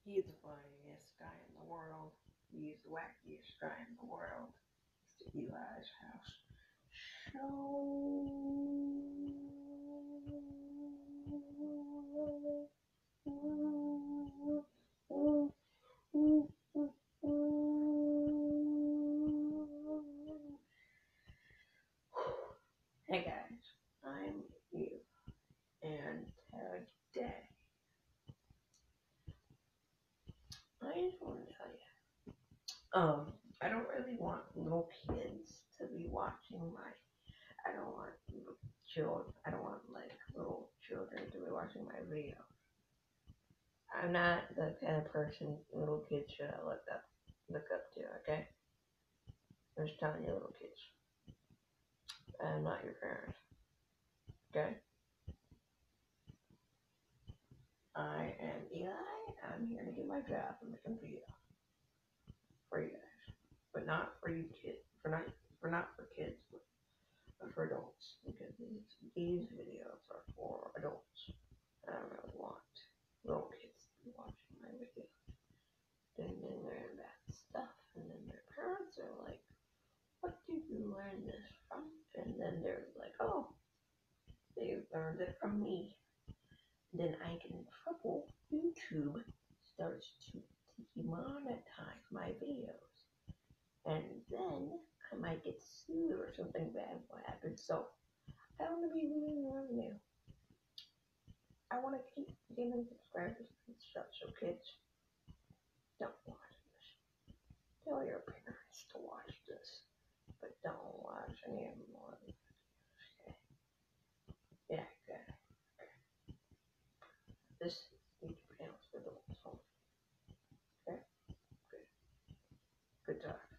He's the funniest guy in the world. He's the wackiest guy in the world. It's the Eli's house show. Hey guys, I'm Eve, and today I just want to tell you, I don't really want little kids to be watching my. I don't want little children. I don't want like little children to be watching my video. I'm not the kind of person little kids should look up to. Okay, I'm just telling you, little kids. I'm not your parent. Okay, I am Eli. I'm here to do my job and make a video for you guys, but not for you kids. For not for kids, but for adults. Because these videos are for adults. I don't really want little kids to be watching my videos. And then learn bad stuff, and then their parents are like, "What did you learn this from?" And then they're like, "Oh, they learned it from me." Then I get in trouble. YouTube starts to demonetize my videos, and then I might get sued or something bad will happen. So I don't want to be losing revenue. I want to keep gaining subscribers and stuff. So kids, don't watch this. Tell your parents to watch this, but don't watch any more. Okay? Yeah, good. This YouTube channel is for adults only. Okay, good. Good talk.